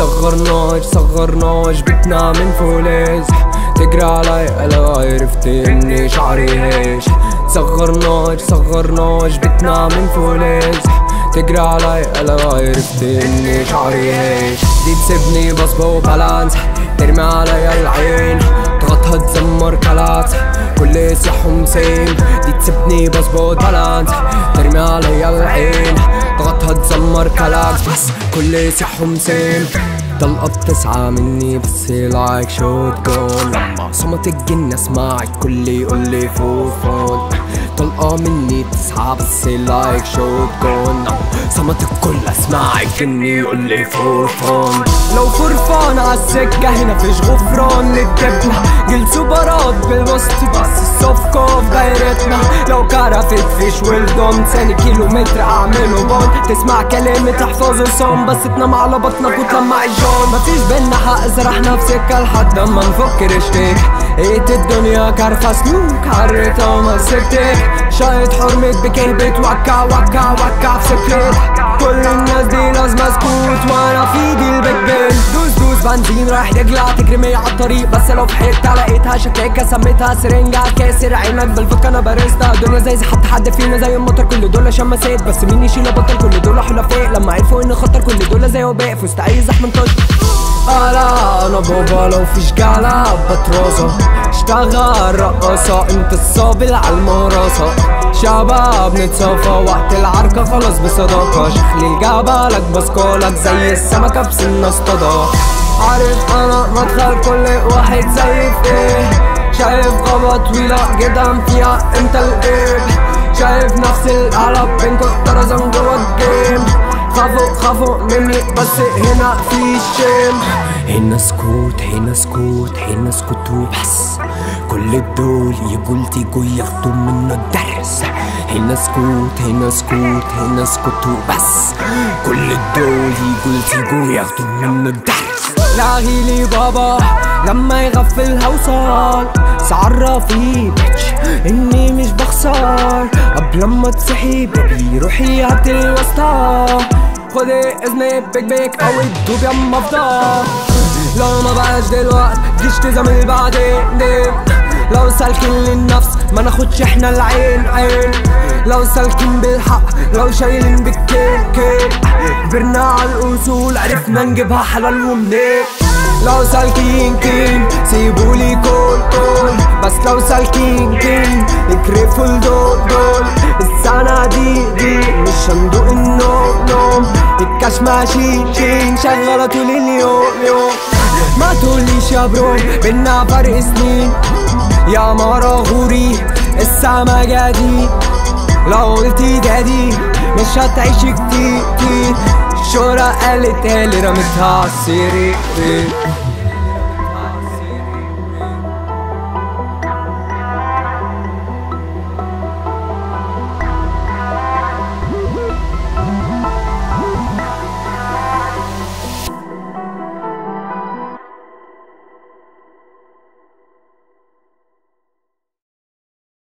صغرناش بيتنا من فولاذ، تجري علي لو عرفت اني شعري هيش. صغرناش بيتنا من فولاذ، تجري علي لو عرفت اني شعري هيش. دي تسيبني بصبو بالانس، ترمي علي العين، تغطها تزمر كلاس كل سيح ومسين. دي تسيبني بصبو بالانس، ترمي علي العين، تغطها تزمر كلاس بس كل سيح ومسين. طلقة بتسعى مني بس لايك شوت جون، لما صمت الجن اسمعك كل يقولي فوفون. طلقة مني تسعى بس لايك شوت جون، صمت الكل اسمعك اني يقولي فوفون. لو فرفان عالسكة هنا فيش غفران للجبنة، جيل سوبرات بالوسط بس الصفقة في دايرتنا. لو كرفت فيش ولدون ثاني كيلومتر اعمله بون، تسمع كلامي تحفظه صوم بس تنام على بطنك وتلمع الجون. مفيش بينا حق زرحنا في سكة لحد ما نفكر اشتيك، ايت الدنيا كارفة سلوك عريتها وما سبتك. شايط حرمة بكهبة وكع في سكريت، كل الناس دي لازم اسكوت وانا في ايدي البيج بيل. دوس بنزين رايح رجلع تجري عالطريق، بس لو في حتة لقيتها شكاكة سميتها سرنجة. كاسر عينك بالفك انا باريستا، الدنيا زي حتى حد فينا زي المطر، كل دول شماسات بس مين يشيل بطل، كل دول حلفاء لما عرفوا ان خطر، كل دول زي وباء في وسط اي زحمة طش. انا بابا لو فيش جعلة بطرازة، اشتغل رقاصة انت الصابل عالمراسة. شباب نتصافى وقت العركة خلاص بصداقة، شخلي جبلك بسكولك زي السمكة بسن اصطادها. عارف انا مدخل كل واحد زي في ايه، شايف غابة طويلة جدا فيها انت القيب، شايف نفس القلب بينكو طرزان جوا الجيم. خافوا مني بس هنا في شيم، هنا سكوت وبس، كل الدول يقول تيجوا ياخدوا منه الدرس. هنا سكوت وبس، كل الدول يقول تيجوا ياخدوا منه الدرس. لاغيلي بابا لما يغفلها وصال، سعرف فيه بيتش اني مش بخسر، قبل ما تصحي بيبي روحي هات الوسطى. خدي اذني بيك او الدوب يما افضل، لو ما بقاش دلوقت جيش تزامل بعدين. لو سالكين للنفس ما ناخدش احنا العين عين، لو سالكين بالحق لو شايلين بالكيل كبرنا على الاصول عرفنا نجيبها حلال ومنين. لو سالكين كين سيبولي كول بس لو سالكين كين اكرفوا الدول. السنة دي مش هندوق النوم، الكاش ماشي شين شغالة طول اليوم. ما تقوليش يا برو بينا فرق سنين، يا مرة غوري السما جديد. لو قلتي دادي مش هتعيش كتير، الشهرة قالت رمتها عالسرير.